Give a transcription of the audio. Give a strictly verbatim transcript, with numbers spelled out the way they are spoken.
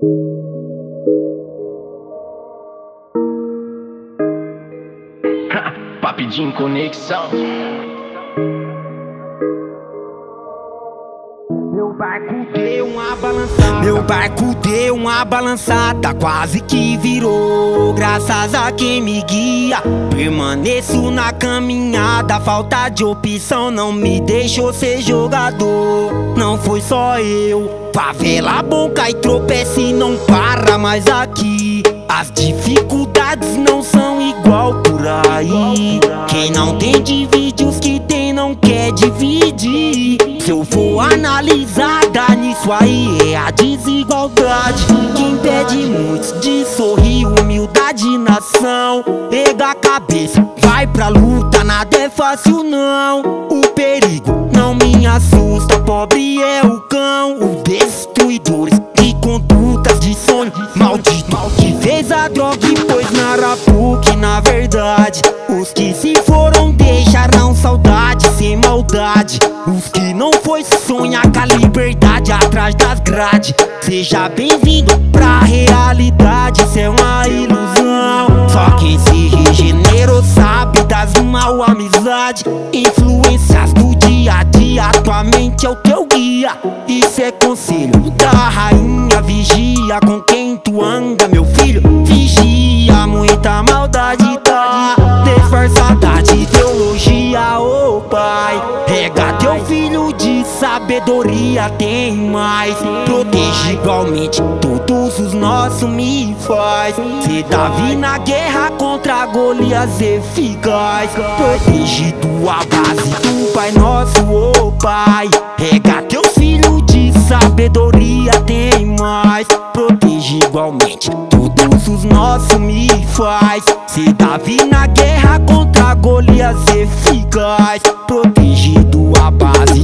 Papidinho conexão. Meu barco deu uma balançada, meu barco deu uma balançada, quase que virou. Graças a quem me guia, permaneço na caminhada. Falta de opção não me deixou ser jogador. Não foi só eu, favela bom cai, tropeça e não para mais aqui. As dificuldades não são igual por aí. Quem não tem divide, os que tem não quer dividir. Se eu for analisar, dá nisso aí é a desigualdade que impede muitos de sorrir. Humildade, nação, erga a cabeça, vai pra luta, nada é fácil não. O perigo não me assusta, pobre é o cão. Os destruidores de condutas de sonho maldito que fez a droga e pôs na arapuca. Na verdade, os que se foram deixarão saudade sem maldade. Os que não foi sonhar com a liberdade atrás das grades. Seja bem-vindo pra realidade, isso é uma ilusão. Só quem se regenerou sabe das mal amizades. Influências do dia a dia, tua mente é o teu guia. Isso é conselho da rainha, vigia com quem tu anda, meu filho. Vigia, muita maldade tá disfarçada de ideologia, ô pai. Rega teu filho de sabedoria, tem mais. Protege igualmente todos os nossos me faz. Se Davi na guerra contra Golias eficaz. Protege tua base do Pai Nosso, ô pai. Rega teu filho de sabedoria, tem mais. Protege igualmente todos os nossos me faz. Se Davi na guerra contra Golias eficaz. Protege tua base